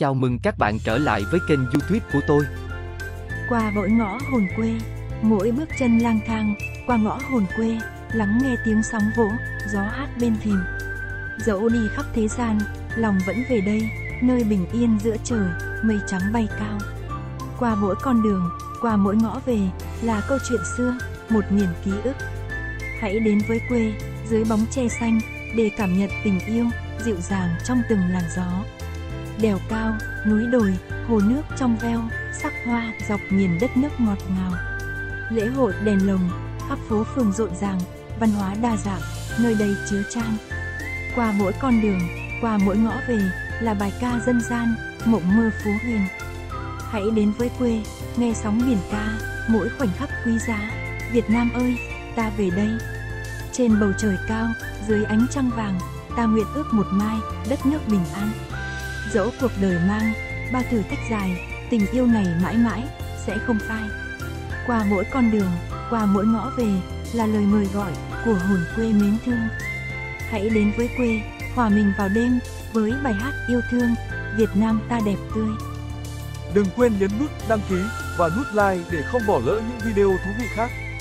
chào mừng các bạn trở lại với kênh YouTube của tôi. Qua mỗi ngõ hồn quê, mỗi bước chân lang thang, qua ngõ hồn quê, lắng nghe tiếng sóng vỗ, gió hát bên thềm. Dẫu đi khắp thế gian, lòng vẫn về đây, nơi bình yên giữa trời, mây trắng bay cao. Qua mỗi con đường, qua mỗi ngõ về, là câu chuyện xưa, một miền ký ức. Hãy đến với quê, dưới bóng tre xanh, để cảm nhận tình yêu, dịu dàng trong từng làn gió. Đèo cao, núi đồi, hồ nước trong veo, sắc hoa dọc miền đất nước ngọt ngào. Lễ hội đèn lồng, khắp phố phường rộn ràng, văn hóa đa dạng, nơi đây chứa chan. Qua mỗi con đường, qua mỗi ngõ về, là bài ca dân gian, mộng mơ Phú Huyền. Hãy đến với quê, nghe sóng biển ca, mỗi khoảnh khắc quý giá. Việt Nam ơi, ta về đây. Trên bầu trời cao, dưới ánh trăng vàng, ta nguyện ước một mai, đất nước bình an. Dẫu cuộc đời mang bao thử thách dài, tình yêu này mãi mãi sẽ không phai. Qua mỗi con đường, qua mỗi ngõ về, là lời mời gọi của hồn quê mến thương. Hãy đến với quê, hòa mình vào đêm với bài hát yêu thương, Việt Nam ta đẹp tươi. Đừng quên nhấn nút đăng ký và nút like để không bỏ lỡ những video thú vị khác.